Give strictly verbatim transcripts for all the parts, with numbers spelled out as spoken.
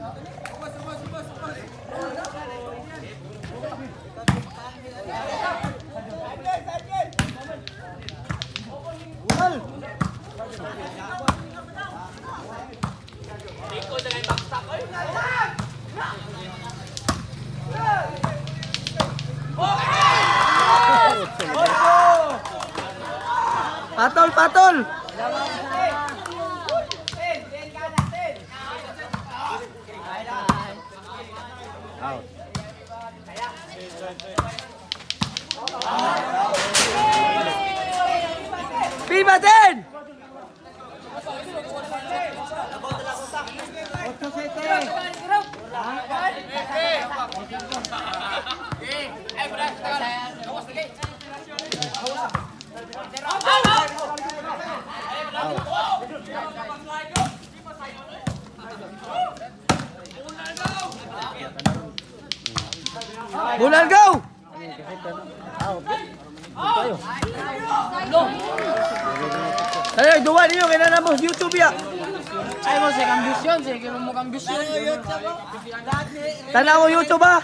Patol, patol. Out. Pibatin! Bulan go! Ayo, dua niyo kaya na mo YouTube ya. Ay mo sa ambisyon, sa kaya mo ambisyon. Tanaw mo YouTube ah.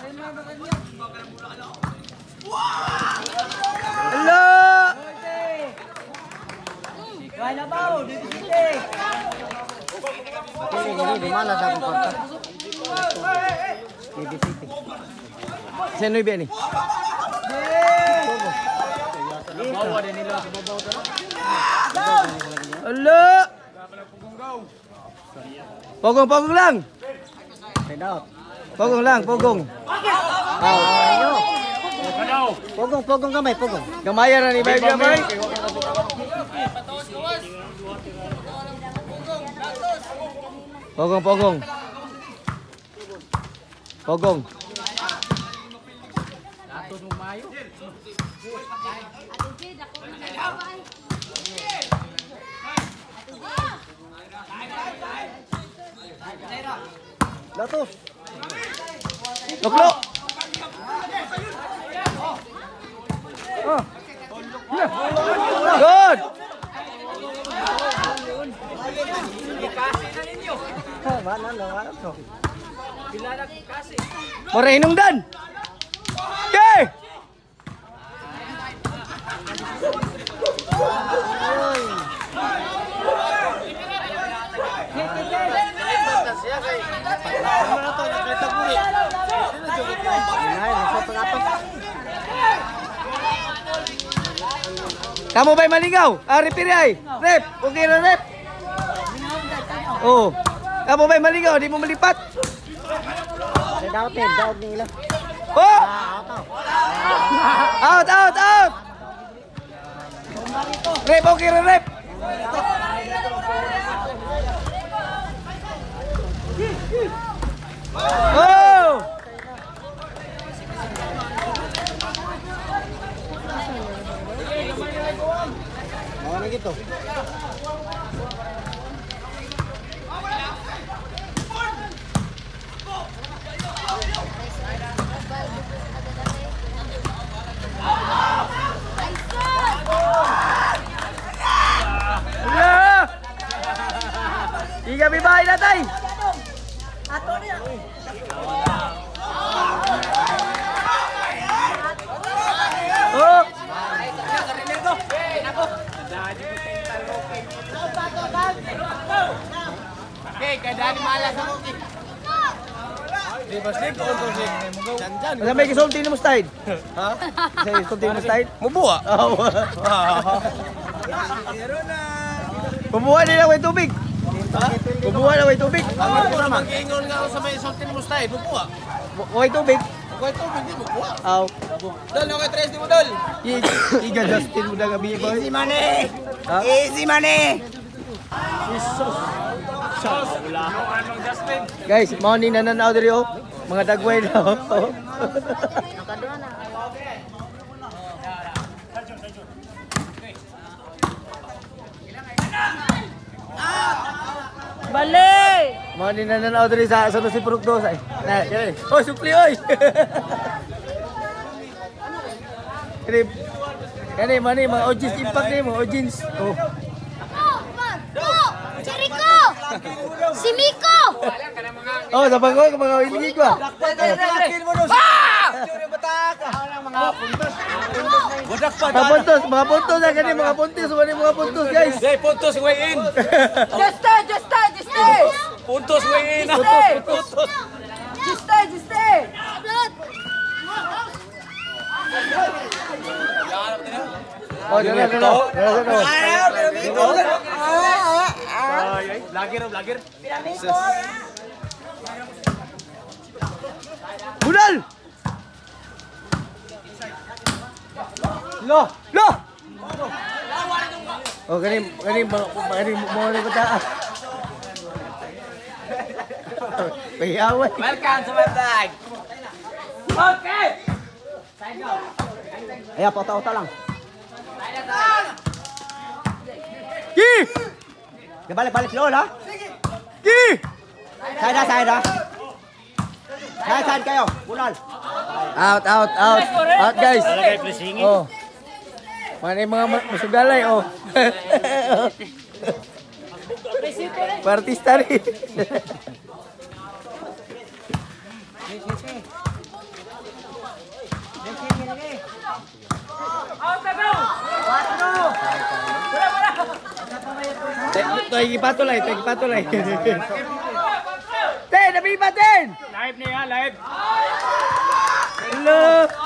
Hello. Wala ba o dito dito. Ini ini di mana sa kontak? Di di sini. Sino ibe ni? Bawa din nila sa babaw to. Hello. Pogong pogong lang. Pogong lang, pogong. Ayo. Pogong pogong gamay, pogong. Gamayan na ni Bay gamay. Pogong pogong. Pogong. Ato lumayo. Latos. Loklo. Oh. Good. Kasi na ninyo. Mana na wala to. Kilala kasi. Morenong dan. Okay. Kamu bay maligaw? Ah, repair ay. Rep, okay na rep. Oh. Kamu bay maligaw, di mo malipat. Daw ten, daw nila. Oh! Out, out, out. Rep, okay na rep. Oh! Mau na gitu. Tiga bibay na tay. Ato niya. Oh. Okay, kadani malas ako. Di bas lig on to sig. Janjan. Ano may gisulti ni mo style? Ha? Say gisulti mo style? Mubuha. Pero na. Mubuha nila way tubig. Ha? Mubuha na way tubig. Ang mag-ingon nga ako sa may gisulti ni mo style, mubuha. Way tubig. Way tubig di mubuha. Aw. Dol, okay tres di mo dol. Iga Justin mo na gabi boy. Easy money. Easy money. Jesus. Guys, mau ni nananaw diri oh. Mga dagway na oh. Bali! Mau ni nananaw diri sa sa si Purok dos ay. Na, dire. Oh, supli oy. Trip. Kani mani mga ojins impact ni mo, ojins. Oh. Si Miko! Oh, sa bangoy ko mga iligi ko. Mga puntos, mga puntos na kani mga puntos, wala mga puntos guys. Hey, puntos way in. Just stay, just stay, just stay. Puntos way in. Just stay. Just stay, just stay. Oh, dala, dala. Dala, dala. Lagir, lagir. Budal! Lo, lo. Oh, kani kani kani mo ni bata. Payaway. Welcome to my vlog. Okay. Ayan, pauta-uta lang. Ki! Balik-balik lo, ha? Ki! Side na, side na. Side, side kayo. Bunal. Out, out, out. Out, guys. Oh. Mana yung mga masugalay, oh. Partista rin. Ito ay ipatulay, ito ay ipatulay. Ten, nabiba, ten! Live niya, live. Hello!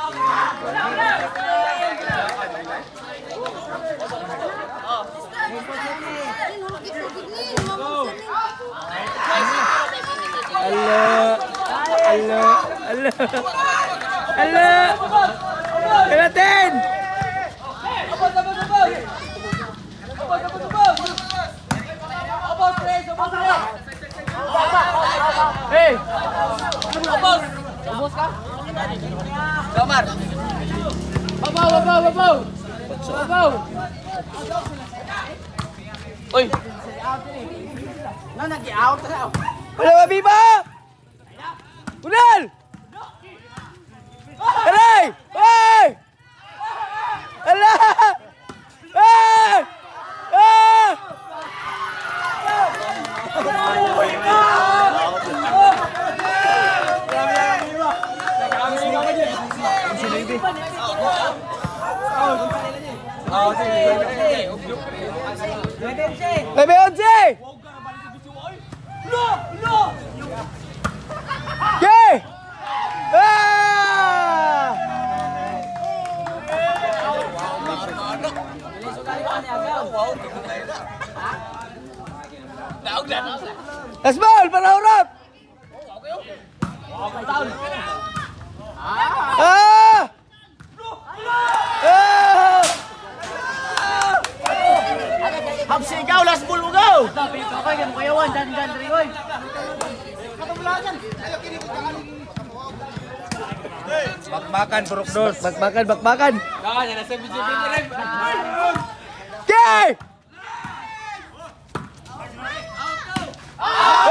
Hello! Hello! Hello! Hello! Hello, ten! Hey! Ubos! Ubos ka? Kamar! Babaw, babaw, babaw! Babaw! Uy! Na, nag-i-out na ako. Hello, Abiba! Unal! Aray! Ay! Ala! Ay! Ah! Bebe once! No! No! Okay! Ah! Last ball para urap! Ah! Ah! Hapsi ikaw, last ball mo go. Tapi ka kayo mo kayawan dan dan diri oy. Bakbakan, buruk dos. Bakbakan, bakbakan. Kanya na sa B J P direk. Okay! Ah!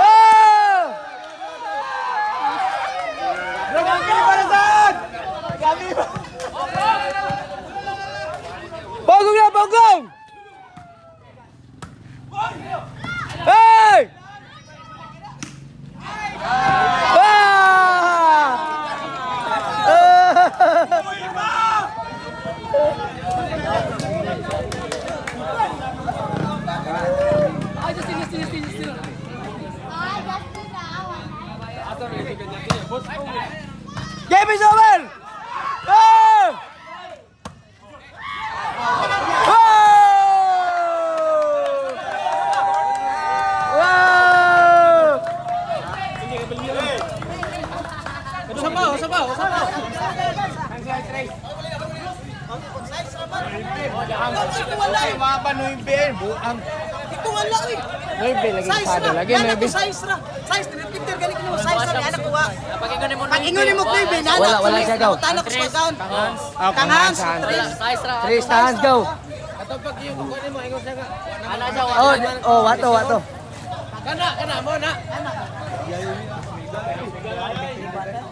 Pogong na, pogong! Hey! Ah! Ay, just just just just. Game is over! Oh! Oh! Wow! Sabaw, sabaw, sabaw. Mga panoy ben, buang. Ito wala eh. Nuebe lagi Size sada ra. lagi Yan nuebe. ako size ra. Size na Peter gani ko size ra anak ko wa. Pag-ingon mo. Pag-ingon mo kay Ben. Wala, wala siya daw. Talo ko sa pagkaon. Ah, Kanghans. Size ra. Three stands go. Ato pag yung kunin mo ingon sa ka. Ana siya wa. Oh, oh, wato, wato. Kana, kana mo na.